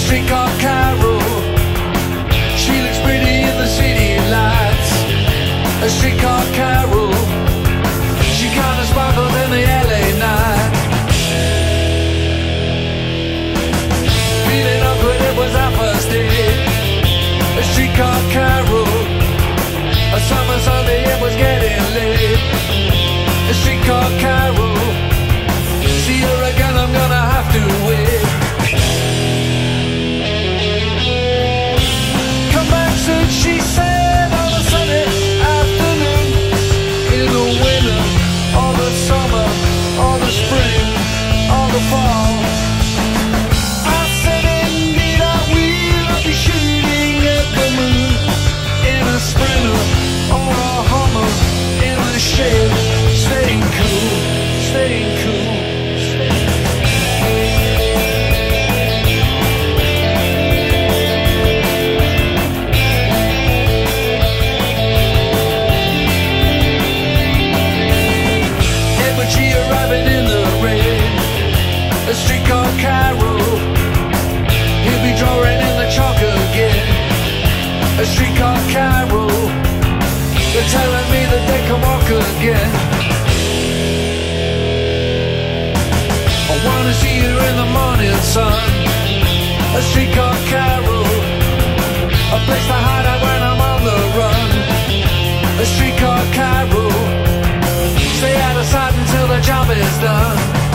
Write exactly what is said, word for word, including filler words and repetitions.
streetcar Carol, she looks pretty in the city lights. A streetcar Carol, she kinda sparkles in the L A night. Feeling awkward, it was our first date. A streetcar Carol, a summer Sunday, it was getting late. A streetcar Carol, see her again, I'm gonna have to wait. Come back soon, she said, on a sunny afternoon. In the winter, or the summer, or the spring, or the fall. I said indeed I will, I'll be shooting at the moon. In a Sprinter, or a Hummer, in the shade, staying cool, staying cool. Arriving in the rain, a streetcar Carol, he'll be drawing in the chalk again. A streetcar Carol, they're telling me that they can walk again. I wanna see you in the morning sun. A streetcar Carol, a place to hide out when I'm on the run. A streetcar Carol, stay out of sight until the job is done.